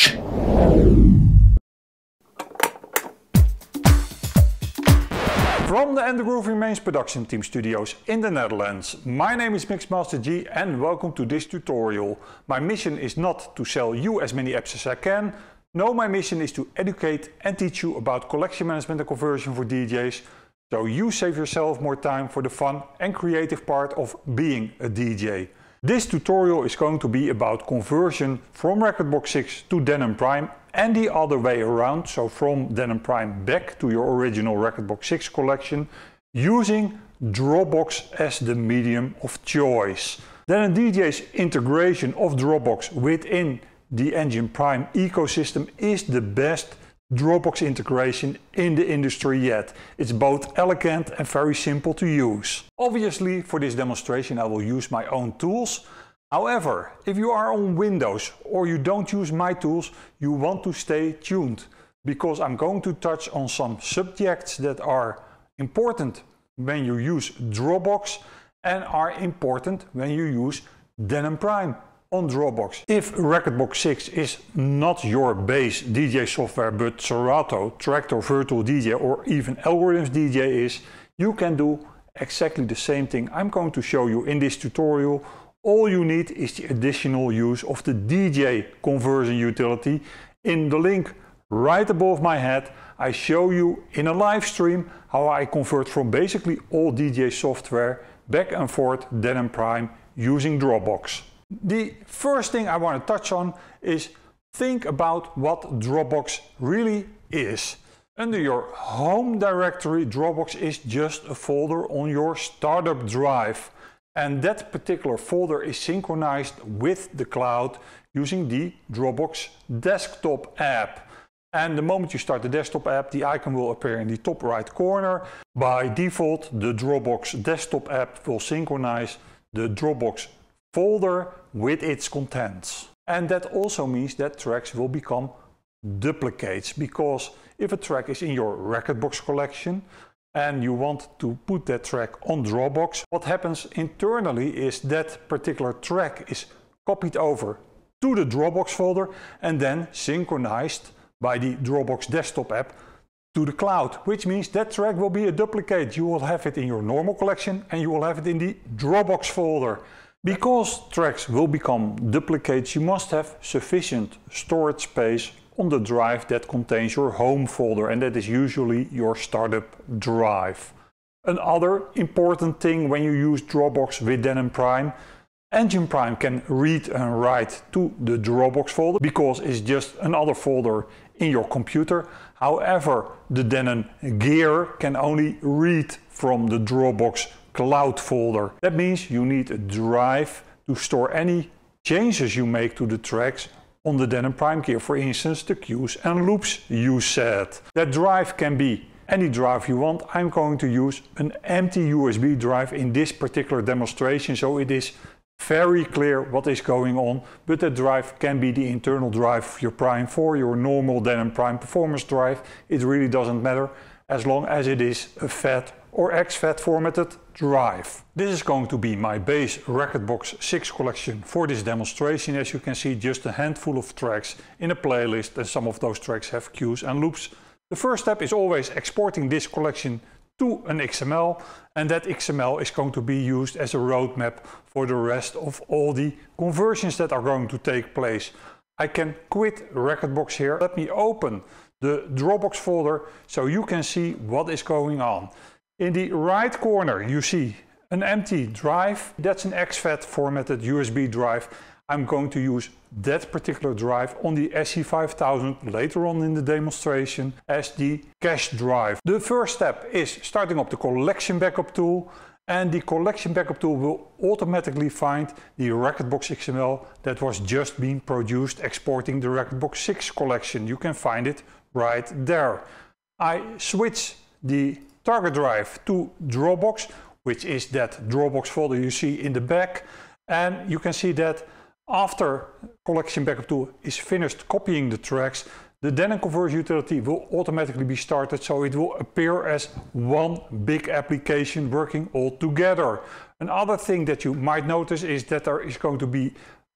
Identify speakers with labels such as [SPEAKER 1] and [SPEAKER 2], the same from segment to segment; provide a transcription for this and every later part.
[SPEAKER 1] From the And the Groove Remains production team studios in the Netherlands, my name is Mixmaster G and welcome to this tutorial. My mission is not to sell you as many apps as I can. No, my mission is to educate and teach you about collection management and conversion for DJs, so you save yourself more time for the fun and creative part of being a DJ. This tutorial is going to be about conversion from Rekordbox 6 to Denon Prime and the other way around, so from Denon Prime back to your original Rekordbox 6 collection using Dropbox as the medium of choice. Then a DJ's integration of Dropbox within the Engine Prime ecosystem is the best Dropbox integration in the industry yet. It's both elegant and very simple to use. Obviously, for this demonstration I will use my own tools. However, if you are on Windows or you don't use my tools, you want to stay tuned, because I'm going to touch on some subjects that are important when you use Dropbox and are important when you use Denon Prime on Dropbox. If Rekordbox 6 is not your base DJ software, but Serato, Tractor, Virtual DJ or even Algorithms DJ is, you can do exactly the same thing I'm going to show you in this tutorial. All you need is the additional use of the DJ conversion utility. In the link right above my head, I show you in a live stream how I convert from basically all DJ software back and forth Denon Prime using Dropbox. The first thing I want to touch on is think about what Dropbox really is. Under your home directory, Dropbox is just a folder on your startup drive. And that particular folder is synchronized with the cloud using the Dropbox desktop app. And the moment you start the desktop app, the icon will appear in the top right corner. By default, the Dropbox desktop app will synchronize the Dropbox folder with its contents. And that also means that tracks will become duplicates, because if a track is in your Rekordbox collection and you want to put that track on Dropbox, what happens internally is that particular track is copied over to the Dropbox folder and then synchronized by the Dropbox desktop app to the cloud, which means that track will be a duplicate. You will have it in your normal collection and you will have it in the Dropbox folder. Because tracks will become duplicates, you must have sufficient storage space on the drive that contains your home folder, and that is usually your startup drive. Another important thing when you use Dropbox with Denon Prime, Engine Prime can read and write to the Dropbox folder because it's just another folder in your computer. However, the Denon Gear can only read from the Dropbox cloud folder. That means you need a drive to store any changes you make to the tracks on the Denon Prime Gear, for instance the cues and loops you set. That drive can be any drive you want. I'm going to use an empty USB drive in this particular demonstration, so it is very clear what is going on, but that drive can be the internal drive of your Prime 4, your normal Denon Prime performance drive. It really doesn't matter as long as it is a FAT or exFAT formatted drive. This is going to be my base Rekordbox 6 collection for this demonstration. As you can see, just a handful of tracks in a playlist, and some of those tracks have cues and loops. The first step is always exporting this collection to an XML, and that XML is going to be used as a roadmap for the rest of all the conversions that are going to take place. I can quit Rekordbox here. Let me open the Dropbox folder so you can see what is going on. In the right corner you see an empty drive. That's an exFAT formatted USB drive. I'm going to use that particular drive on the SC5000 later on in the demonstration as the cache drive. The first step is starting up the collection backup tool, and the collection backup tool will automatically find the Rekordbox XML that was just being produced exporting the Rekordbox 6 collection. You can find it right there. I switch the target drive to Dropbox, which is that Dropbox folder you see in the back, and you can see that after collection backup tool is finished copying the tracks, the Denon conversion utility will automatically be started, so it will appear as one big application working all together. Another thing that you might notice is that there is going to be a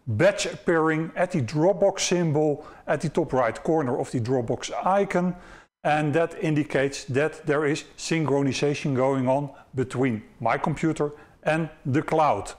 [SPEAKER 1] badge appearing at the Dropbox symbol at the top right corner of the Dropbox icon, and that indicates that there is synchronization going on between my computer and the cloud.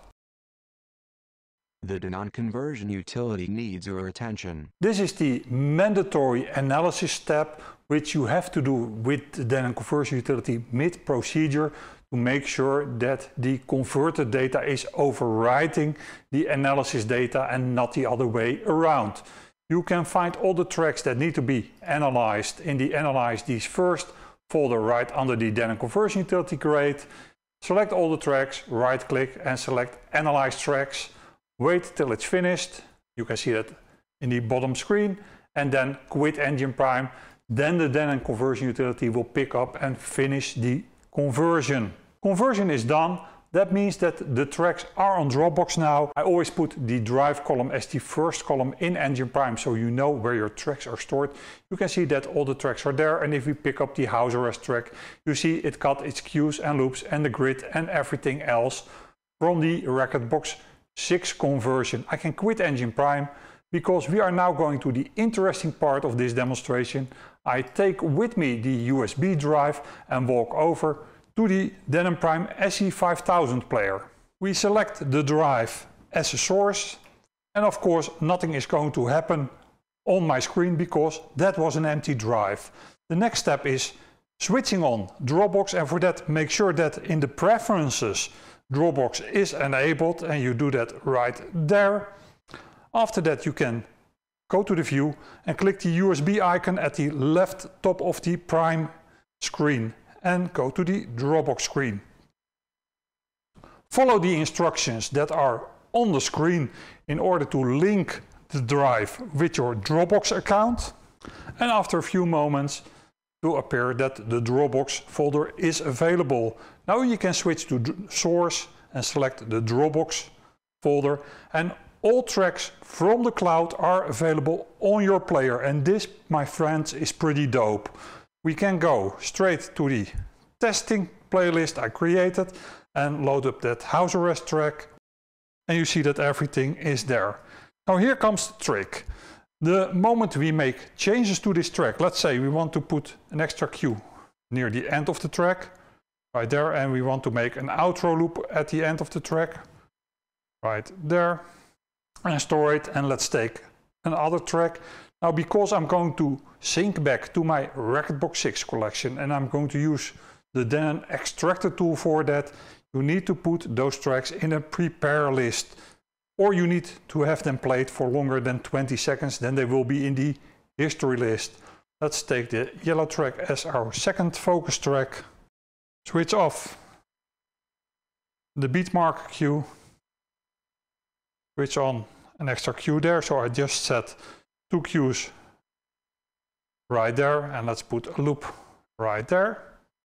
[SPEAKER 2] The Denon conversion utility needs your attention.
[SPEAKER 1] This is the mandatory analysis step which you have to do with the Denon conversion utility mid-procedure to make sure that the converted data is overwriting the analysis data and not the other way around. You can find all the tracks that need to be analyzed in the Analyze These First folder right under the Denon conversion utility grade. Select all the tracks, right click and select Analyze Tracks. Wait till it's finished. You can see that in the bottom screen, and then quit Engine Prime. Then the Denon conversion utility will pick up and finish the conversion. Conversion is done. That means that the tracks are on Dropbox now. I always put the drive column as the first column in Engine Prime so you know where your tracks are stored. You can see that all the tracks are there, and if we pick up the house arrest track, you see it got its cues and loops and the grid and everything else from the Rekordbox 6 conversion. I can quit Engine Prime because we are now going to the interesting part of this demonstration. I take with me the USB drive and walk over to the Denon Prime SE5000 player. We select the drive as a source, and of course nothing is going to happen on my screen because that was an empty drive. The next step is switching on Dropbox, and for that make sure that in the preferences Dropbox is enabled, and you do that right there. After that you can go to the view and click the USB icon at the left top of the Prime screen and go to the Dropbox screen. Follow the instructions that are on the screen in order to link the drive with your Dropbox account, and after a few moments it will appear that the Dropbox folder is available. Now you can switch to source and select the Dropbox folder, and all tracks from the cloud are available on your player, and this, my friends, is pretty dope. We can go straight to the testing playlist I created and load up that house arrest track, and you see that everything is there. Now here comes the trick. The moment we make changes to this track, let's say we want to put an extra cue near the end of the track, right there, and we want to make an outro loop at the end of the track, right there, and store it, and let's take another track. Now because I'm going to sync back to my Rekordbox 6 collection and I'm going to use the Denon extractor tool for that, you need to put those tracks in a prepare list, or you need to have them played for longer than 20 seconds, then they will be in the history list. Let's take the yellow track as our second focus track, switch off the beat marker cue, switch on an extra cue there, so I just set 2 cues right there, and let's put a loop right there.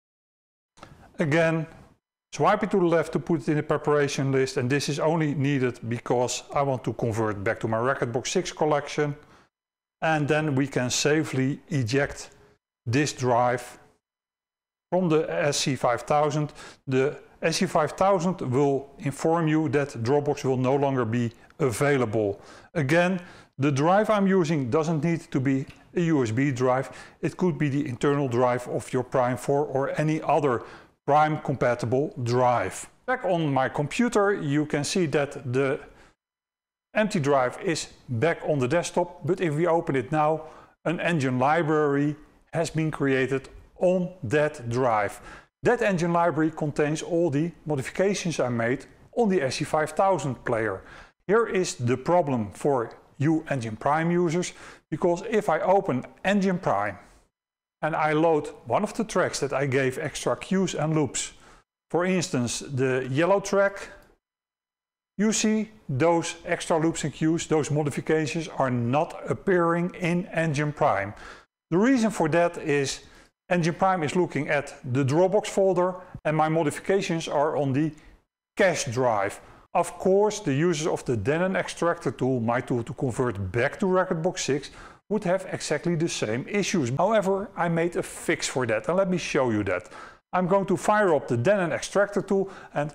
[SPEAKER 1] Again, swipe it to the left to put it in the preparation list, and this is only needed because I want to convert back to my Rekordbox 6 collection, and then we can safely eject this drive from the SE5000. The SE5000 will inform you that Dropbox will no longer be available. Again, the drive I'm using doesn't need to be a USB drive. It could be the internal drive of your Prime 4 or any other Prime compatible drive. Back on my computer, you can see that the empty drive is back on the desktop, but if we open it now, an engine library has been created on that drive. That engine library contains all the modifications I made on the SE5000 player. Here is the problem for you Engine Prime users, because if I open Engine Prime and I load one of the tracks that I gave extra cues and loops, for instance the yellow track, you see those extra loops and cues, those modifications are not appearing in Engine Prime. The reason for that is Engine Prime is looking at the Dropbox folder and my modifications are on the cache drive. Of course, the users of the Denon extractor tool, my tool to convert back to Rekordbox 6, would have exactly the same issues. However, I made a fix for that, and let me show you that. I'm going to fire up the Denon extractor tool and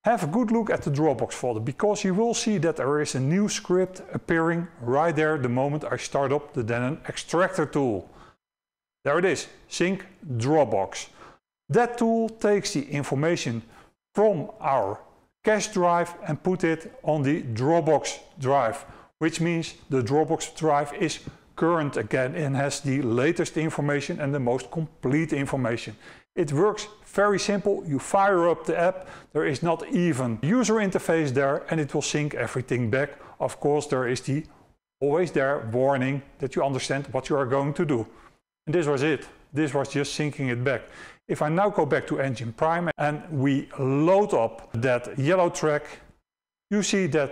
[SPEAKER 1] Have a good look at the Dropbox folder because you will see that there is a new script appearing right there the moment I start up the Denon extractor tool. There it is, sync Dropbox. That tool takes the information from our cache drive and put it on the Dropbox drive, which means the Dropbox drive is current again and has the latest information and the most complete information. It works very simple. You fire up the app, there is not even user interface there, and it will sync everything back. Of course, there is the always there warning that you understand what you are going to do. And this was it. This was just syncing it back. If I now go back to Engine Prime and we load up that yellow track, you see that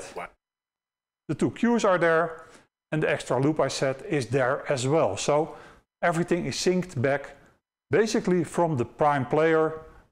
[SPEAKER 1] the two cues are there and the extra loop I set is there as well. So everything is synced back basically from the Prime player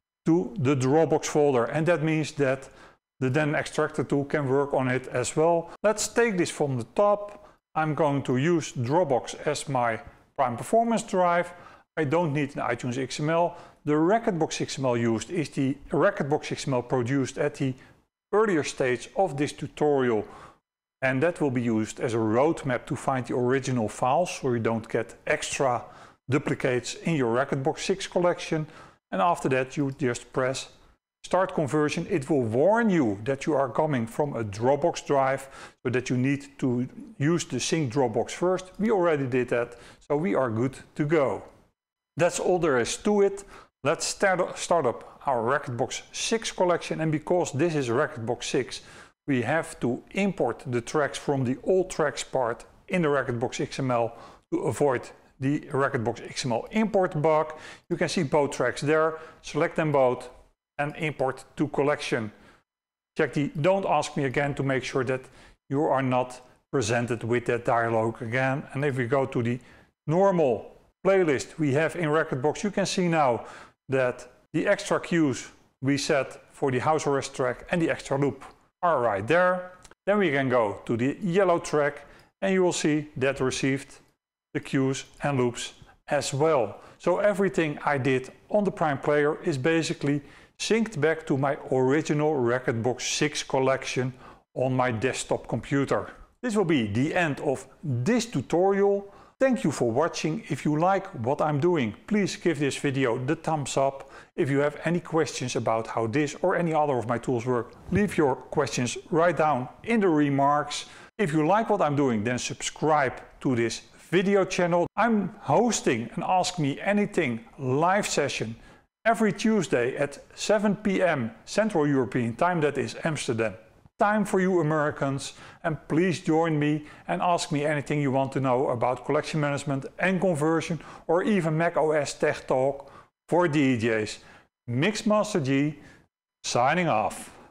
[SPEAKER 1] to the Dropbox folder, and that means that the Denon extractor tool can work on it as well. Let's take this from the top. I'm going to use Dropbox as my Prime performance drive. I don't need an iTunes XML. The Rekordbox XML used is the Rekordbox XML produced at the earlier stage of this tutorial, and that will be used as a roadmap to find the original files so you don't get extra duplicates in your Rekordbox 6 collection. And after that you just press Start Conversion. It will warn you that you are coming from a Dropbox drive, so that you need to use the sync Dropbox first. We already did that, so we are good to go. That's all there is to it. Let's start up our Rekordbox 6 collection, and because this is Rekordbox 6, we have to import the tracks from the all tracks part in the Rekordbox XML to avoid the Rekordbox XML import bug. You can see both tracks there. Select them both and import to collection. Check the Don't Ask Me Again to make sure that you are not presented with that dialog again. And if we go to the normal playlist we have in Rekordbox, you can see now that the extra cues we set for the house arrest track and the extra loop are right there. Then we can go to the yellow track and you will see that received the cues and loops as well. So everything I did on the Prime player is basically synced back to my original Rekordbox 6 collection on my desktop computer. This will be the end of this tutorial. Thank you for watching. If you like what I'm doing, please give this video the thumbs up. If you have any questions about how this or any other of my tools work, leave your questions right down in the remarks. If you like what I'm doing, then subscribe to this video channel. I'm hosting an Ask Me Anything live session every Tuesday at 7 p.m. Central European Time, that is Amsterdam time for you Americans, and please join me and ask me anything you want to know about collection management and conversion, or even macOS Tech Talk for DJs. Mixmaster G signing off.